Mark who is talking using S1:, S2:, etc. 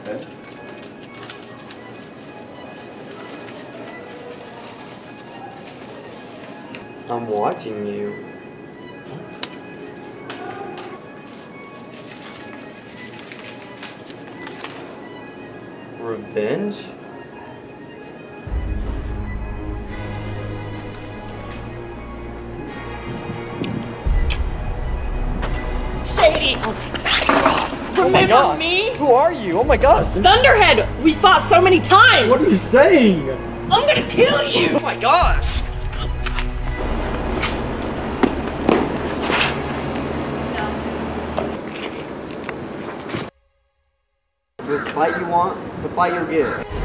S1: Okay.
S2: I'm watching you. Revenge?
S3: Shady! Remember me?
S1: Who are you? Oh my gosh.
S3: Thunderhead! We fought so many times!
S1: What are you saying?
S3: I'm gonna kill you!
S1: Oh my gosh.
S2: This fight you want, it's a fight you'll get.